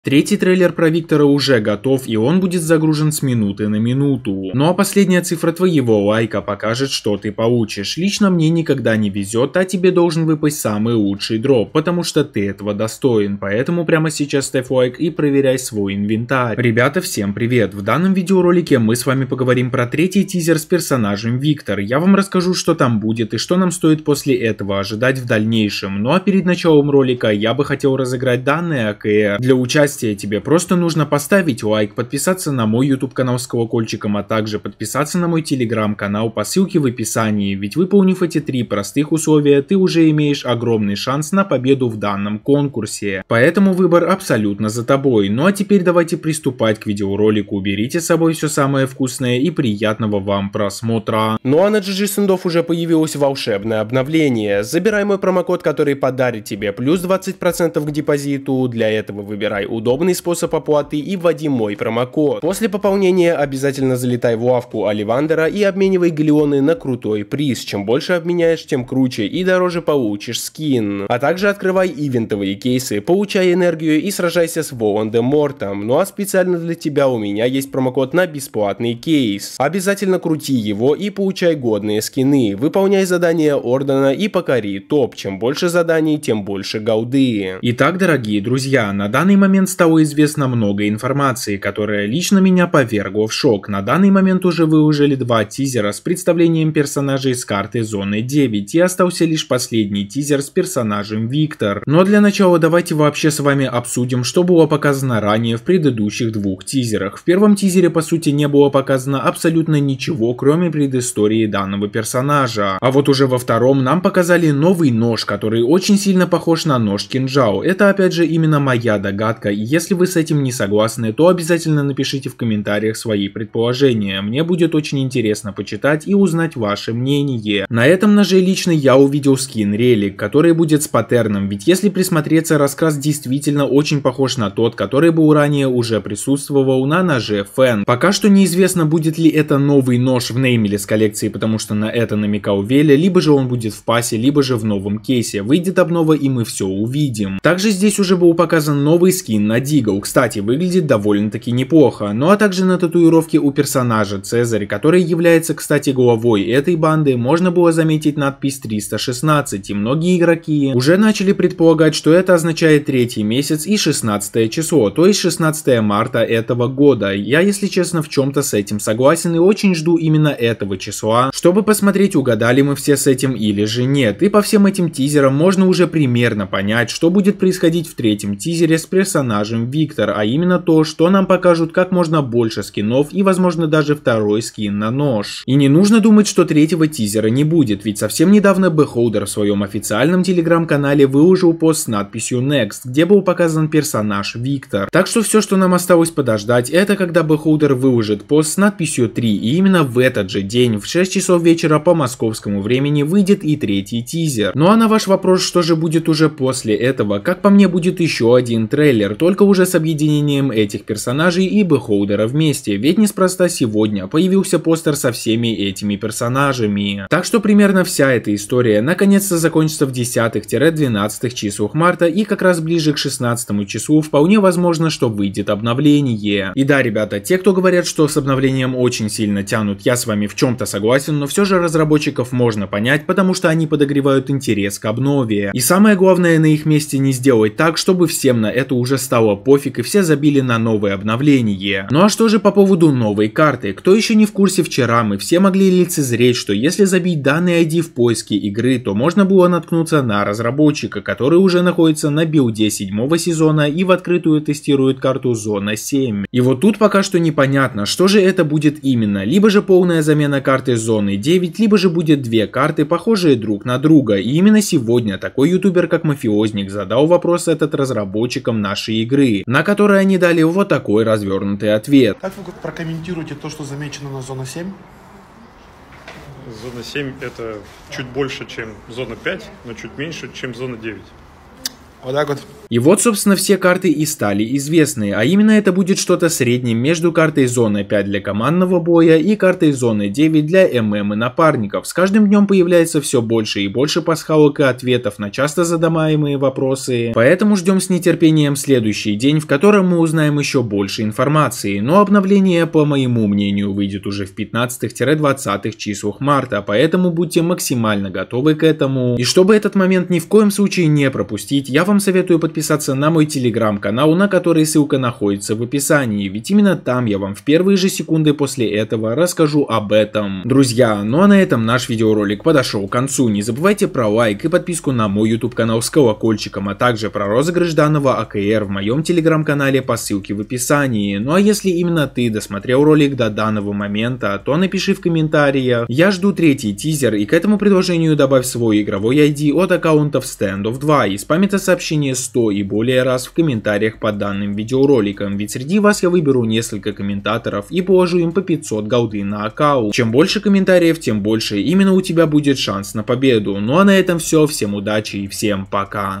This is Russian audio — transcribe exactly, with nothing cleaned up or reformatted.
Третий трейлер про Виктора уже готов, и он будет загружен с минуты на минуту. Ну а последняя цифра твоего лайка покажет, что ты получишь. Лично мне никогда не везет, а тебе должен выпасть самый лучший дроп, потому что ты этого достоин. Поэтому прямо сейчас ставь лайк и проверяй свой инвентарь. Ребята, всем привет! В данном видеоролике мы с вами поговорим про третий тизер с персонажем Виктор. Я вам расскажу, что там будет и что нам стоит после этого ожидать в дальнейшем. Ну а перед началом ролика я бы хотел разыграть данные АКР. Для участия тебе просто нужно поставить лайк, подписаться на мой YouTube канал с колокольчиком, а также подписаться на мой Telegram канал по ссылке в описании, ведь выполнив эти три простых условия, ты уже имеешь огромный шанс на победу в данном конкурсе. Поэтому выбор абсолютно за тобой. Ну а теперь давайте приступать к видеоролику, берите с собой все самое вкусное и приятного вам просмотра. Ну а на джи джи Standoff уже появилось волшебное обновление. Забирай мой промокод, который подарит тебе плюс двадцать процентов к депозиту. Для этого выбирай удобный способ оплаты и вводи мой промокод. После пополнения обязательно залетай в лавку Оливандера и обменивай галеоны на крутой приз. Чем больше обменяешь, тем круче и дороже получишь скин. А также открывай ивентовые кейсы, получай энергию и сражайся с Волан-де-Мортом. Ну а специально для тебя у меня есть промокод на бесплатный кейс. Обязательно крути его и получай годные скины. Выполняй задания Ордена и покори топ. Чем больше заданий, тем больше голды. Итак, дорогие друзья, на данный момент стало известно много информации, которая лично меня повергла в шок. На данный момент уже выложили два тизера с представлением персонажей с карты Зоны девять, и остался лишь последний тизер с персонажем Виктор. Но для начала давайте вообще с вами обсудим, что было показано ранее в предыдущих двух тизерах. В первом тизере по сути не было показано абсолютно ничего, кроме предыстории данного персонажа. А вот уже во втором нам показали новый нож, который очень сильно похож на нож-кинжал. Это опять же именно моя догадка. И если вы с этим не согласны, то обязательно напишите в комментариях свои предположения. Мне будет очень интересно почитать и узнать ваше мнение. На этом ноже лично я увидел скин Релик, который будет с паттерном, ведь если присмотреться, раскрас действительно очень похож на тот, который был ранее уже присутствовал на ноже Фэн. Пока что неизвестно, будет ли это новый нож в Неймлес коллекции, потому что на это намекал Веля, либо же он будет в пассе, либо же в новом кейсе. Выйдет обнова и мы все увидим. Также здесь уже был показан новый скин на Дигл. Кстати, выглядит довольно-таки неплохо. Ну а также на татуировке у персонажа Цезарь, который является, кстати, главой этой банды, можно было заметить надпись триста шестнадцать, и многие игроки уже начали предполагать, что это означает третий месяц и шестнадцатое число, то есть шестнадцатое марта этого года. Я, если честно, в чем-то с этим согласен и очень жду именно этого числа, чтобы посмотреть, угадали мы все с этим или же нет. И по всем этим тизерам можно уже примерно понять, что будет происходить в третьем тизере с персонажем Виктор, а именно то, что нам покажут как можно больше скинов и возможно даже второй скин на нож. И не нужно думать, что третьего тизера не будет, ведь совсем недавно Beholder в своем официальном телеграм-канале выложил пост с надписью Next, где был показан персонаж Виктор. Так что все, что нам осталось подождать, это когда Beholder выложит пост с надписью три, и именно в этот же день в шесть часов вечера по московскому времени выйдет и третий тизер. Ну а на ваш вопрос, что же будет уже после этого, как по мне, будет еще один трейлер, только уже с объединением этих персонажей и Beholder вместе, ведь неспроста сегодня появился постер со всеми этими персонажами. Так что примерно вся эта история наконец-то закончится в десятых-двенадцатых числах марта, и как раз ближе к шестнадцатому числу вполне возможно, что выйдет обновление. И да, ребята, те, кто говорят, что с обновлением очень сильно тянут, я с вами в чем-то согласен, но все же разработчиков можно понять, потому что они подогревают интерес к обнове. И самое главное на их месте не сделать так, чтобы всем на это уже стало пофиг и все забили на новое обновление. Ну а что же по поводу новой карты? Кто еще не в курсе, вчера мы все могли лицезреть, что если забить данный ай ди в поиске игры, то можно было наткнуться на разработчика, который уже находится на билде седьмого сезона и в открытую тестирует карту Зона семь. И вот тут пока что непонятно, что же это будет именно. Либо же полная замена карты Зоны девять, либо же будет две карты, похожие друг на друга. И именно сегодня такой ютубер, как Мафиозник, задал вопрос этот разработчикам нашей игры, на который они дали вот такой развернутый ответ. Как вы прокомментируете то, что замечено на Зона семь? Зона семь это чуть больше, чем Зона пять, но чуть меньше, чем Зона девять. Вот так вот. И вот, собственно, все карты и стали известны, а именно это будет что-то среднее между картой зоны пять для командного боя и картой зоны девять для ММ и напарников. С каждым днем появляется все больше и больше пасхалок и ответов на часто задаваемые вопросы, поэтому ждем с нетерпением следующий день, в котором мы узнаем еще больше информации, но обновление, по моему мнению, выйдет уже в пятнадцатых-двадцатых числах марта, поэтому будьте максимально готовы к этому. И чтобы этот момент ни в коем случае не пропустить, я вам советую подписаться Подписаться на мой телеграм-канал, на который ссылка находится в описании, ведь именно там я вам в первые же секунды после этого расскажу об этом. Друзья, ну а на этом наш видеоролик подошел к концу. Не забывайте про лайк и подписку на мой YouTube канал с колокольчиком, а также про розыгрыш данного А К Р в моем телеграм-канале по ссылке в описании. Ну а если именно ты досмотрел ролик до данного момента, то напиши в комментариях. Я жду третий тизер, и к этому предложению добавь свой игровой ай ди от аккаунтов Standoff два и спам это сообщение сто и более раз в комментариях под данным видеороликом, ведь среди вас я выберу несколько комментаторов и положу им по пятьсот голды на аккаунт. Чем больше комментариев, тем больше именно у тебя будет шанс на победу. Ну а на этом все, всем удачи и всем пока.